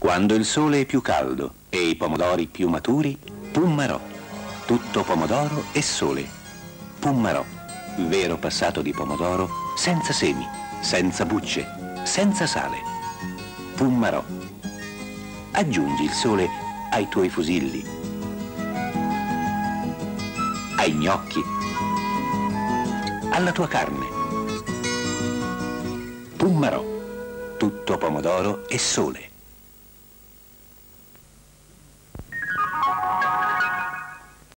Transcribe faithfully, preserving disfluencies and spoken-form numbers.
Quando il sole è più caldo e i pomodori più maturi, Pummarò. Tutto pomodoro e sole. Pummarò. Vero passato di pomodoro senza semi, senza bucce, senza sale. Pummarò. Aggiungi il sole ai tuoi fusilli, ai gnocchi, alla tua carne. Pummarò. Tutto pomodoro e sole.